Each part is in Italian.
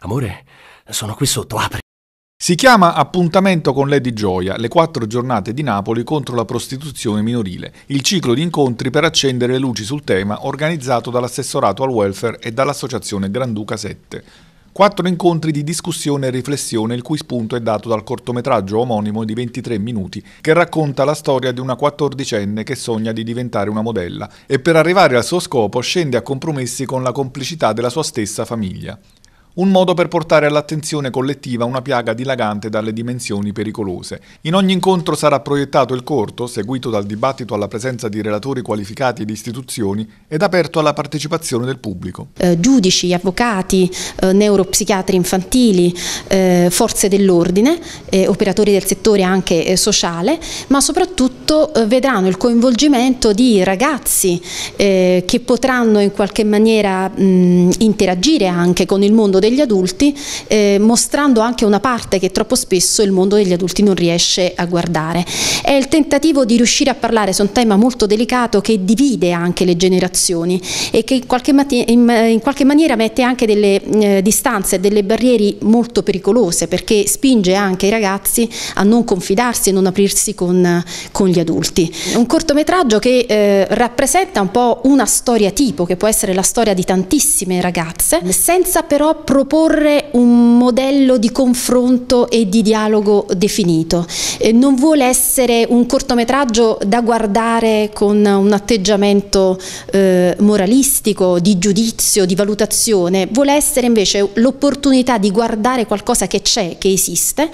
Amore, sono qui sotto, apri. Si chiama Appuntamento con Lady Gioia, le 4 giornate di Napoli contro la prostituzione minorile, il ciclo di incontri per accendere le luci sul tema organizzato dall'assessorato al welfare e dall'associazione Granduca 7. 4 incontri di discussione e riflessione, il cui spunto è dato dal cortometraggio omonimo di 23 minuti che racconta la storia di una 14enne che sogna di diventare una modella e per arrivare al suo scopo scende a compromessi con la complicità della sua stessa famiglia. Un modo per portare all'attenzione collettiva una piaga dilagante dalle dimensioni pericolose. In ogni incontro sarà proiettato il corto, seguito dal dibattito alla presenza di relatori qualificati ed istituzioni, ed aperto alla partecipazione del pubblico. Giudici, avvocati, neuropsichiatri infantili, forze dell'ordine, operatori del settore anche sociale, ma soprattutto vedranno il coinvolgimento di ragazzi che potranno in qualche maniera interagire anche con il mondo degli adulti, mostrando anche una parte che troppo spesso il mondo degli adulti non riesce a guardare. È il tentativo di riuscire a parlare su un tema molto delicato che divide anche le generazioni e che in qualche maniera mette anche delle distanze e delle barriere molto pericolose, perché spinge anche i ragazzi a non confidarsi e non aprirsi con gli adulti. Un cortometraggio che rappresenta un po' una storia tipo, che può essere la storia di tantissime ragazze, senza però proporre un modello di confronto e di dialogo definito. Non vuole essere un cortometraggio da guardare con un atteggiamento moralistico, di giudizio, di valutazione, vuole essere invece l'opportunità di guardare qualcosa che c'è, che esiste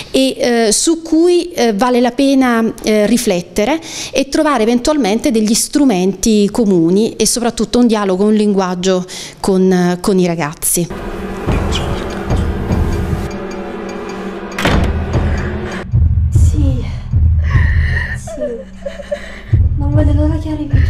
e su cui vale la pena riflettere e trovare eventualmente degli strumenti comuni e soprattutto un dialogo, un linguaggio con i ragazzi. Sì, non vedo l'ora che arrivi.